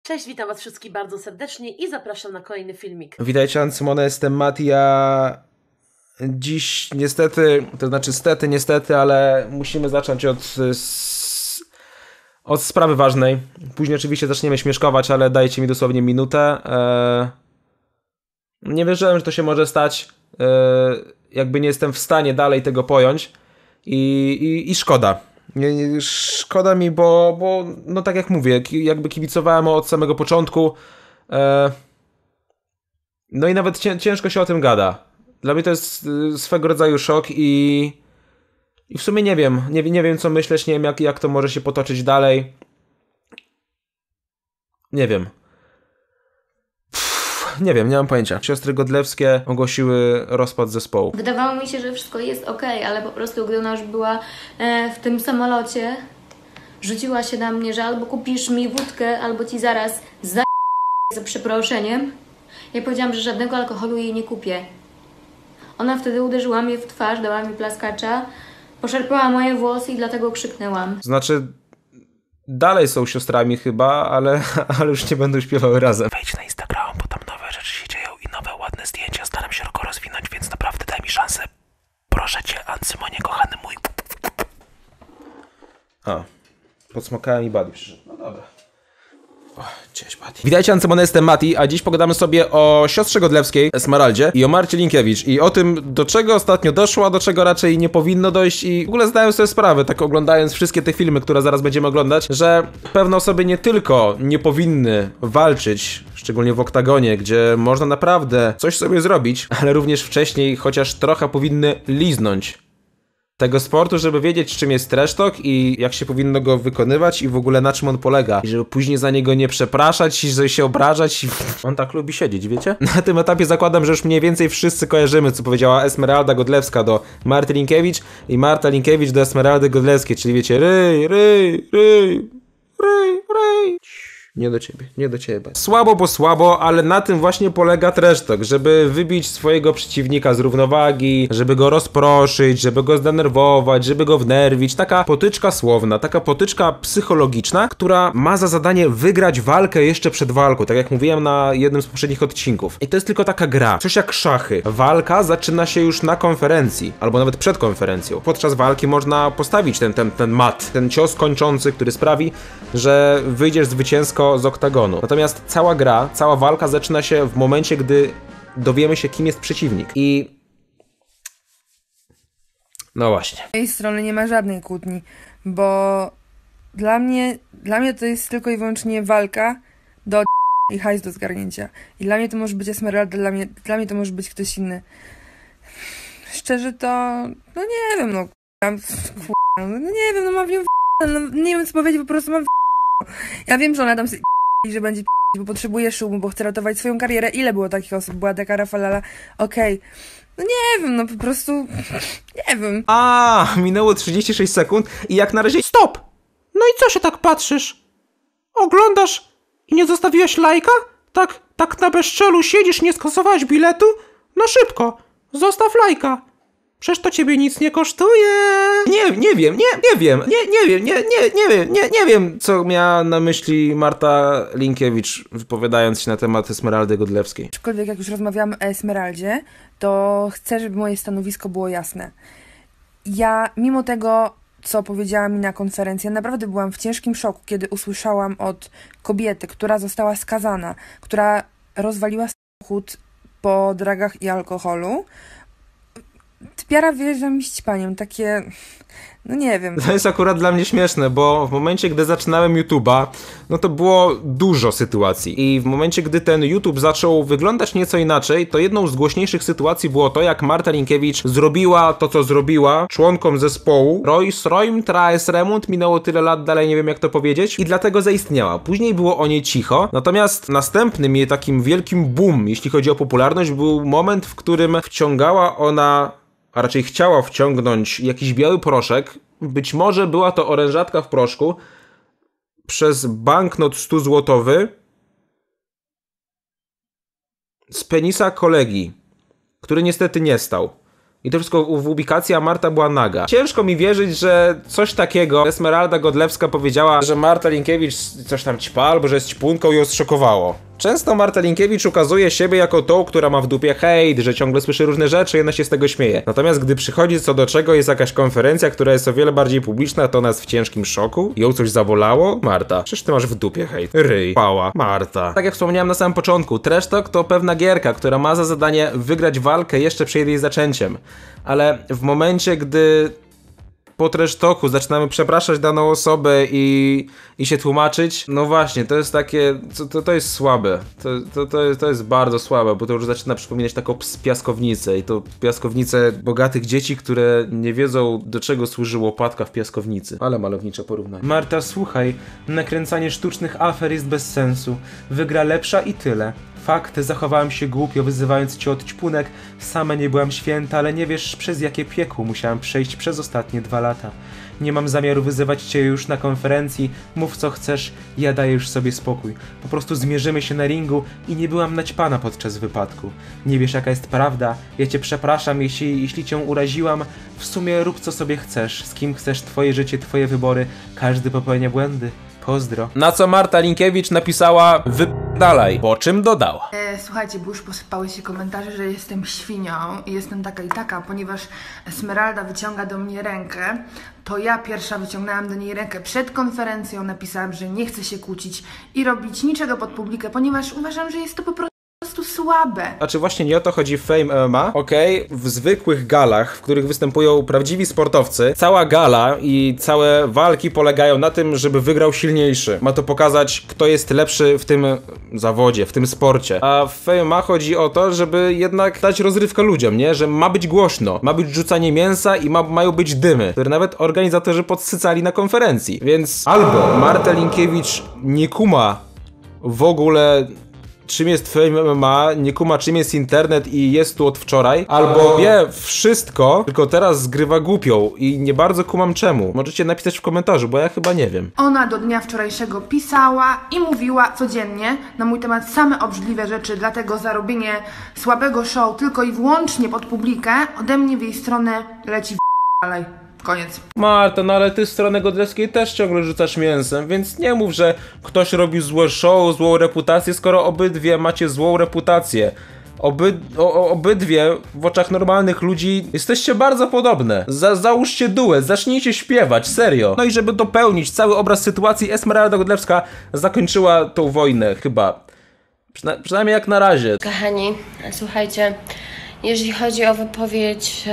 Cześć, witam was wszystkich bardzo serdecznie i zapraszam na kolejny filmik. Witajcie, Ancymone, jestem Mati, a dziś niestety, to znaczy niestety, ale musimy zacząć od sprawy ważnej. Później oczywiście zaczniemy śmieszkować, ale dajcie mi dosłownie minutę. Nie wierzyłem, że to się może stać. Jakby nie jestem w stanie dalej tego pojąć i szkoda. Szkoda mi, bo no tak jak mówię, jakby kibicowałem od samego początku. No i nawet ciężko się o tym gada. Dla mnie to jest swego rodzaju szok i w sumie nie wiem. Nie wiem co myśleć, nie wiem jak to może się potoczyć dalej. Nie wiem. Nie wiem, nie mam pojęcia. Siostry Godlewskie ogłosiły rozpad zespołu. Wydawało mi się, że wszystko jest okej, ale po prostu gdy ona już była w tym samolocie, rzuciła się na mnie, że albo kupisz mi wódkę, albo ci zaraz za przeproszeniem. Ja powiedziałam, że żadnego alkoholu jej nie kupię. Ona wtedy uderzyła mnie w twarz, dała mi plaskacza, poszarpała moje włosy i dlatego krzyknęłam. Znaczy, dalej są siostrami chyba, ale już nie będą śpiewały razem. Wejdź na Instagram, bo tam nowe rzeczy się dzieją i nowe ładne zdjęcia. Staram się go rozwinąć, więc naprawdę daj mi szansę. Proszę cię, Ancymonie, kochany mój. Podsmokałem i Buddy przyszedł. No dobra. Cześć, Buddy. Witajcie, Ancymone, jestem Mati, a dziś pogadamy sobie o siostrze Godlewskiej, Esmeraldzie, i o Marcie Linkiewicz i o tym, do czego ostatnio doszło, a do czego raczej nie powinno dojść, i w ogóle zdaję sobie sprawę, tak oglądając wszystkie te filmy, które zaraz będziemy oglądać, że pewne osoby nie tylko nie powinny walczyć, szczególnie w oktagonie, gdzie można naprawdę coś sobie zrobić, ale również wcześniej chociaż trochę powinny liznąć tego sportu, żeby wiedzieć, czym jest trash talk i jak się powinno go wykonywać i w ogóle na czym on polega. I żeby później za niego nie przepraszać i żeby się obrażać. On tak lubi siedzieć, wiecie? Na tym etapie zakładam, że już mniej więcej wszyscy kojarzymy, co powiedziała Esmeralda Godlewska do Marty Linkiewicz i Marta Linkiewicz do Esmeraldy Godlewskiej, czyli wiecie, ryj. Nie do ciebie. Słabo, bo słabo, ale na tym właśnie polega trash talk, żeby wybić swojego przeciwnika z równowagi, żeby go rozproszyć, żeby go zdenerwować, żeby go wnerwić. Taka potyczka słowna, taka potyczka psychologiczna, która ma za zadanie wygrać walkę jeszcze przed walką, tak jak mówiłem na jednym z poprzednich odcinków. I to jest tylko taka gra, coś jak szachy. Walka zaczyna się już na konferencji, albo nawet przed konferencją. Podczas walki można postawić ten mat, ten cios kończący, który sprawi, że wyjdziesz zwycięsko z oktagonu. Natomiast cała gra, cała walka zaczyna się w momencie, gdy dowiemy się, kim jest przeciwnik. I no właśnie. Z mojej strony nie ma żadnej kłótni, bo dla mnie to jest tylko i wyłącznie walka do i hajs do zgarnięcia. I dla mnie to może być Esmeralda, dla mnie to może być ktoś inny. Szczerze to, no nie wiem, nie wiem, mam w nią nie wiem co powiedzieć, po prostu mam Ja wiem, że ona tam że będzie bo potrzebuje szumu, bo chce ratować swoją karierę. Ile było takich osób? Była taka Rafalala. Okej. No nie wiem, no po prostu nie wiem. Minęło 36 sekund i jak na razie stop! No i co się tak patrzysz? Oglądasz i nie zostawiłeś lajka? Tak na bezczelu siedzisz, nie skasowałeś biletu? No szybko, zostaw lajka. Przecież to ciebie nic nie kosztuje. Nie wiem, co miała na myśli Marta Linkiewicz, wypowiadając się na temat Esmeraldy Godlewskiej. Aczkolwiek jak już rozmawiamy o Esmeraldzie, to chcę, żeby moje stanowisko było jasne. Ja, mimo tego, co powiedziała mi na konferencji, ja naprawdę byłam w ciężkim szoku, kiedy usłyszałam od kobiety, która została skazana, która rozwaliła samochód po dragach i alkoholu, typiara wjeżdża mi ścipaniem, takie, no nie wiem. To jest akurat dla mnie śmieszne, bo w momencie, gdy zaczynałem YouTube'a, no to było dużo sytuacji. I w momencie, gdy ten YouTube zaczął wyglądać nieco inaczej, to jedną z głośniejszych sytuacji było to, jak Marta Linkiewicz zrobiła to, co zrobiła członkom zespołu. Roim Traes Remont, minęło tyle lat, dalej nie wiem jak to powiedzieć, i dlatego zaistniała. Później było o niej cicho, natomiast następnym jej takim wielkim boom, jeśli chodzi o popularność, był moment, w którym wciągała ona, a raczej chciała wciągnąć jakiś biały proszek, być może była to orężatka w proszku, przez banknot 100-złotowy z penisa kolegi, który niestety nie stał. I to wszystko w ubikacji, a Marta była naga. Ciężko mi wierzyć, że coś takiego Esmeralda Godlewska powiedziała, że Marta Linkiewicz coś tam ćpa, albo że jest ćpunką i ją zszokowało. Często Marta Linkiewicz ukazuje siebie jako tą, która ma w dupie hejt, że ciągle słyszy różne rzeczy i ona się z tego śmieje. Natomiast gdy przychodzi co do czego, jest jakaś konferencja, która jest o wiele bardziej publiczna, to ona jest w ciężkim szoku. Ją coś zabolało? Marta, przecież ty masz w dupie hejt. Ryj. Pała. Marta. Tak jak wspomniałem na samym początku, Trash Talk to pewna gierka, która ma za zadanie wygrać walkę jeszcze przed jej zaczęciem. Ale w momencie, gdy po Trash Talku zaczynamy przepraszać daną osobę i się tłumaczyć, no właśnie, to jest takie, to jest słabe, to jest bardzo słabe, bo to już zaczyna przypominać taką piaskownicę i to piaskownicę bogatych dzieci, które nie wiedzą, do czego służy łopatka w piaskownicy. Ale malownicze porównanie. Marta, słuchaj, nakręcanie sztucznych afer jest bez sensu, wygra lepsza i tyle. Fakt, zachowałem się głupio, wyzywając cię od ćpunek. Sama nie byłam święta, ale nie wiesz, przez jakie piekło musiałam przejść przez ostatnie 2 lata. Nie mam zamiaru wyzywać cię już na konferencji. Mów co chcesz, ja daję już sobie spokój. Po prostu zmierzymy się na ringu i nie byłam naćpana podczas wypadku. Nie wiesz jaka jest prawda, ja cię przepraszam, jeśli cię uraziłam. W sumie rób co sobie chcesz, z kim chcesz, twoje życie, twoje wybory. Każdy popełnia błędy. Pozdro. Na co Marta Linkiewicz napisała wyp***dalaj, po czym dodał. Słuchajcie, bo już posypały się komentarze, że jestem świnią i jestem taka i taka, ponieważ Esmeralda wyciąga do mnie rękę, to ja pierwsza wyciągnęłam do niej rękę przed konferencją, napisałam, że nie chcę się kłócić i robić niczego pod publikę, ponieważ uważam, że jest to po prostu słabe. Znaczy właśnie nie o to chodzi w Fame MMA, okej? W zwykłych galach, w których występują prawdziwi sportowcy, cała gala i całe walki polegają na tym, żeby wygrał silniejszy. Ma to pokazać, kto jest lepszy w tym zawodzie, w tym sporcie. A w Fame MMA chodzi o to, żeby jednak dać rozrywkę ludziom, nie? Że ma być głośno, ma być rzucanie mięsa i mają być dymy, które nawet organizatorzy podsycali na konferencji. Więc albo Marta Linkiewicz nie kuma w ogóle czym jest Fame MMA, nie kuma czym jest internet i jest tu od wczoraj, albo wie wszystko, tylko teraz zgrywa głupią i nie bardzo kumam czemu. Możecie napisać w komentarzu, bo ja chyba nie wiem. Ona do dnia wczorajszego pisała i mówiła codziennie na mój temat same obrzydliwe rzeczy, dlatego za robienie słabego show tylko i wyłącznie pod publikę ode mnie w jej stronę leci dalej. Koniec. Marta, no ale ty z strony Godlewskiej też ciągle rzucasz mięsem, więc nie mów, że ktoś robił złe show, złą reputację, skoro obydwie macie złą reputację. Obydwie w oczach normalnych ludzi jesteście bardzo podobne. Załóżcie duet, zacznijcie śpiewać, serio. No i żeby dopełnić cały obraz sytuacji, Esmeralda Godlewska zakończyła tą wojnę, chyba. Przynajmniej jak na razie. Kochani, słuchajcie, jeżeli chodzi o wypowiedź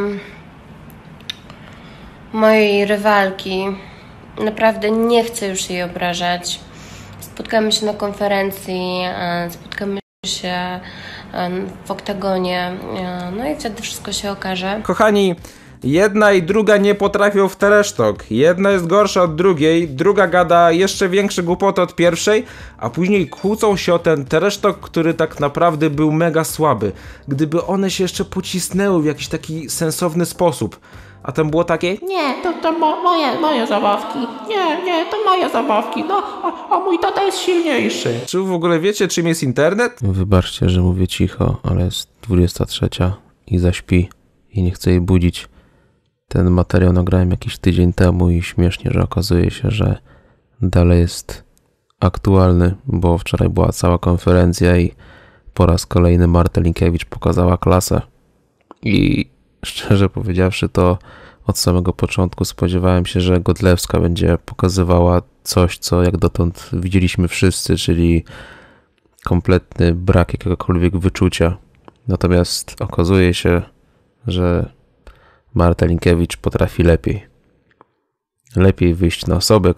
mojej rywalki, naprawdę nie chcę już jej obrażać. Spotkamy się na konferencji, spotkamy się w oktagonie, no i wtedy wszystko się okaże. Kochani, jedna i druga nie potrafią w Trash Talk. Jedna jest gorsza od drugiej, druga gada jeszcze większe głupoty od pierwszej, a później kłócą się o ten Trash Talk, który tak naprawdę był mega słaby. Gdyby one się jeszcze pocisnęły w jakiś taki sensowny sposób. A tam było takie, Nie, to moje zabawki. Nie, to moje zabawki. No, a mój tata jest silniejszy. czy w ogóle wiecie czym jest internet? Wybaczcie, że mówię cicho, ale jest 23 i zaśpi i nie chcę jej budzić. Ten materiał nagrałem jakiś tydzień temu i śmiesznie, że okazuje się, że dalej jest aktualny, bo wczoraj była cała konferencja i po raz kolejny Marta Linkiewicz pokazała klasę. I szczerze powiedziawszy, to od samego początku spodziewałem się, że Godlewska będzie pokazywała coś, co jak dotąd widzieliśmy wszyscy, czyli kompletny brak jakiegokolwiek wyczucia. Natomiast okazuje się, że Marta Linkiewicz potrafi lepiej. Lepiej wyjść na osobę,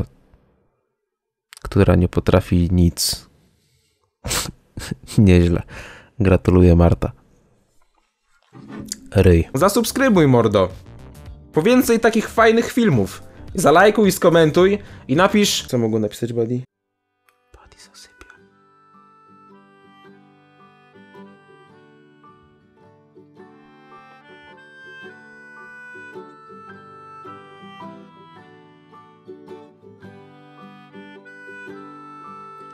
która nie potrafi nic. Nieźle. Gratuluję, Marta. Ryj. Zasubskrybuj, mordo. Po więcej takich fajnych filmów. Zalajkuj, skomentuj i napisz... Co mogą napisać, buddy? Buddy zasypia.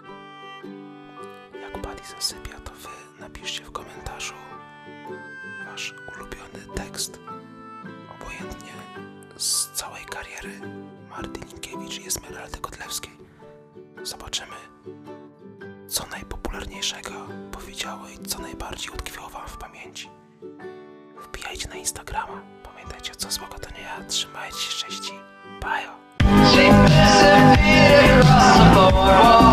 Jak buddy zasypia, to wy napiszcie w komentarzu. wasz ulubiony tekst, obojętnie z całej kariery Marty Linkiewicz i Esmeraldy Godlewskiej. Zobaczymy, co najpopularniejszego powiedziało i co najbardziej utkwiło wam w pamięci. Wbijajcie na Instagrama. Pamiętajcie, co złego to nie ja. Trzymajcie się, cześć. Bajo.